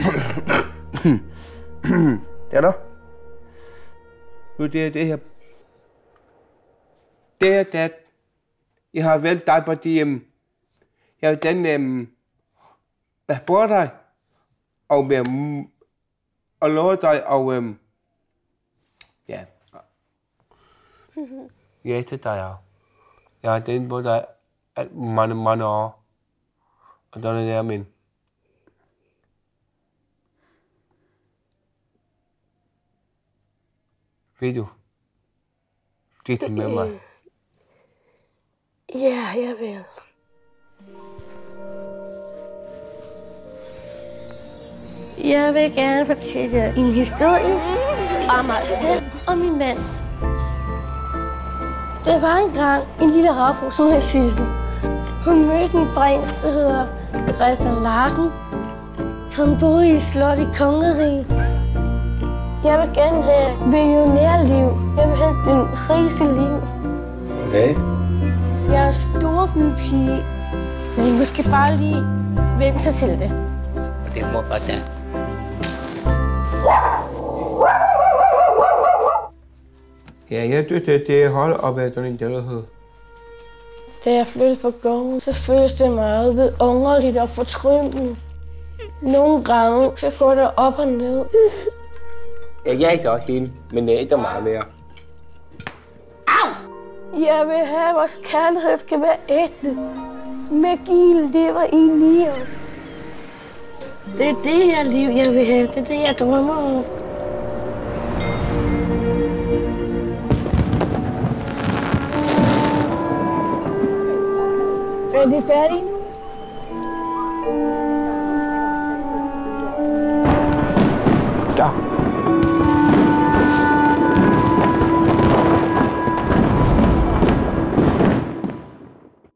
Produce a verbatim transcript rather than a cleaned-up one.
Ja da. Nu det er det her. Det er det. Jeg har valgt dig, fordi um, jeg vil den um, jeg bor dig og med um, og love dig og um, ja. Ja til dig også. Jeg har den på dig mange mange år og den er der min. Ved du? Det er med mig. Ja, jeg vil. Jeg vil gerne fortælle en historie om mig selv og min mand. Det var engang en lille havfru, som hed Sissel. Hun mødte en prins, der hedder Christian Larsen, som boede i et slot i Kongeriget. Jeg vil gerne have millionærliv. Jeg vil have den rigeste liv. Okay. Jeg er en storbypige, men vi skal bare lige vende sig til det. Og det må godt da. Ja, jeg synes, at det holder op ad sådan en dødhed. Da jeg flyttede på gården, så føltes det meget vidunderligt og fortryllende. Nogle gange så går det op og ned. Jeg jagter også hende, men det er ikke meget mere. Jeg vil have, at vores kærlighed skal være ægte. Magi lever inde i os. Det er det her liv, jeg vil have. Det er det, jeg drømmer om. Er det færdigt? Ja.